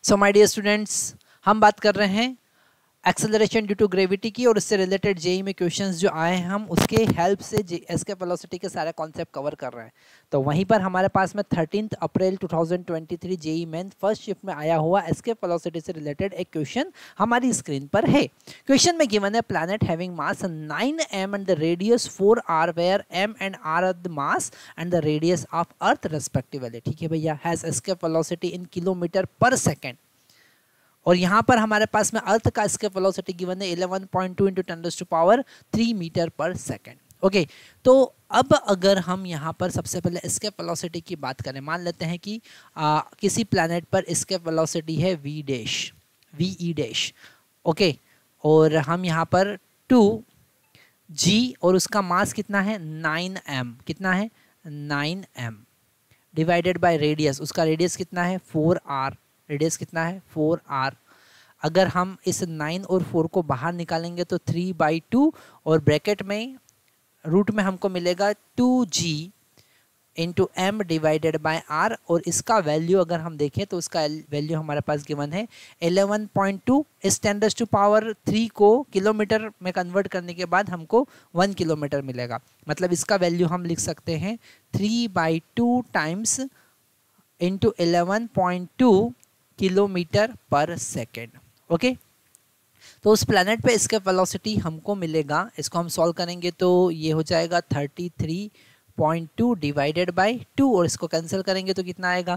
So my dear students, हम बात कर रहे हैं एक्सेलरेशन ड्यू टू ग्रेविटी की और इससे रिलेटेड जेई में क्वेश्चंस जो आए हैं हम उसके हेल्प से एस्केप वेलोसिटी के सारे कॉन्सेप्ट कवर कर रहे हैं। तो वहीं पर हमारे पास में 13 अप्रैल 2023 जेई मेन फर्स्ट शिफ्ट में आया हुआ एस्केप वेलोसिटी से रिलेटेड एक क्वेश्चन हमारी स्क्रीन पर है। क्वेश्चन में गिवन है planet having mass 9m and the radius 4r where m एंड r are the mass and the radius of earth respectively. ठीक है भैया, has escape velocity in kilometre per second. और यहाँ पर हमारे पास में अर्थ का एस्केप वेलोसिटी गिवन है 11.2 into 10⁻³ metre per second. Okay, तो अब अगर हम यहाँ पर सबसे पहले एस्केप वेलोसिटी की बात करें, मान लेते हैं कि किसी प्लैनेट पर एस्केप वेलोसिटी है वी डैश। ओके, और हम यहाँ पर 2g और उसका मास कितना है 9m, कितना है 9m डिवाइडेड बाय रेडियस, उसका रेडियस कितना है 4r, रेडियस कितना है 4r। अगर हम इस 9 और 4 को बाहर निकालेंगे तो 3/2 और ब्रैकेट में रूट में हमको मिलेगा 2g into m divided by r। और इसका वैल्यू अगर हम देखें तो उसका वैल्यू हमारे पास गिवन है 11.2। इस 10⁻³ को किलोमीटर में कन्वर्ट करने के बाद हमको 1 किलोमीटर मिलेगा। मतलब इसका वैल्यू हम लिख सकते हैं 3/2 times into 11.2 kilometre per second. Okay, तो उस प्लैनेट पे एस्केप वेलोसिटी हमको मिलेगा, इसको हम सॉल्व करेंगे तो ये हो जाएगा 33.2 डिवाइडेड बाय 2 और इसको कैंसिल करेंगे तो कितना आएगा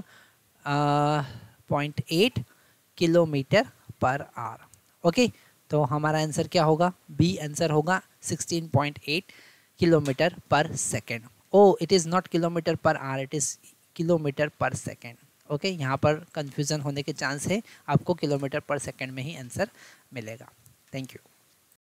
0.8 किलोमीटर पर आवर। ओके, तो हमारा आंसर क्या होगा, बी आंसर होगा 16.8 kilometre per second. Oh, it is not kilometre per hour, it is kilometre per second. Okay, यहाँ पर कंफ्यूजन होने के चांस है, आपको किलोमीटर पर सेकेंड में ही आंसर मिलेगा। Thank you.